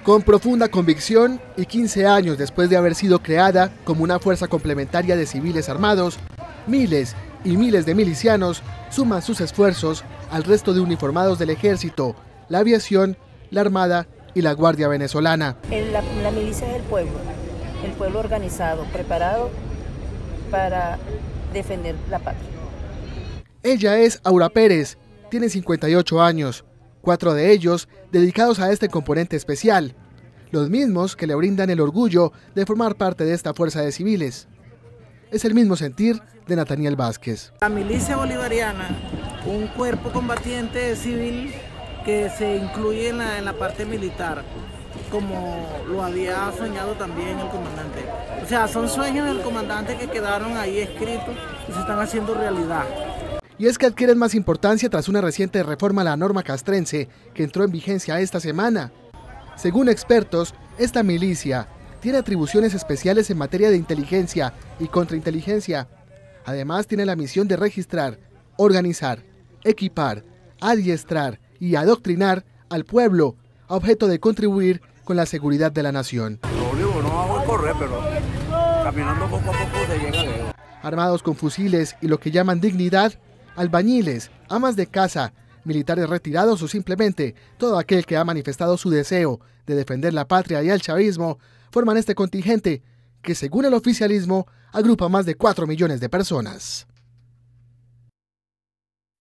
Con profunda convicción y 15 años después de haber sido creada como una fuerza complementaria de civiles armados, miles y miles de milicianos suman sus esfuerzos al resto de uniformados del ejército, la aviación, la armada y la Guardia Venezolana. La milicia es el pueblo organizado, preparado para defender la patria. Ella es Aura Pérez, tiene 58 años, 4 de ellos dedicados a este componente especial, los mismos que le brindan el orgullo de formar parte de esta fuerza de civiles. Es el mismo sentir de Nathaniel Vázquez. La milicia bolivariana, un cuerpo combatiente civil que se incluye en la parte militar, como lo había soñado también el comandante. O sea, son sueños del comandante que quedaron ahí escritos y se están haciendo realidad. Y es que adquieren más importancia tras una reciente reforma a la norma castrense que entró en vigencia esta semana. Según expertos, esta milicia tiene atribuciones especiales en materia de inteligencia y contrainteligencia. Además, tiene la misión de registrar, organizar, equipar, adiestrar y adoctrinar al pueblo, a objeto de contribuir con la seguridad de la nación. Lo único no hago es correr, pero caminando poco a poco se llega lejos. Armados con fusiles y lo que llaman dignidad, albañiles, amas de casa, militares retirados o simplemente todo aquel que ha manifestado su deseo de defender la patria y al chavismo, forman este contingente que, según el oficialismo, agrupa más de 4 millones de personas.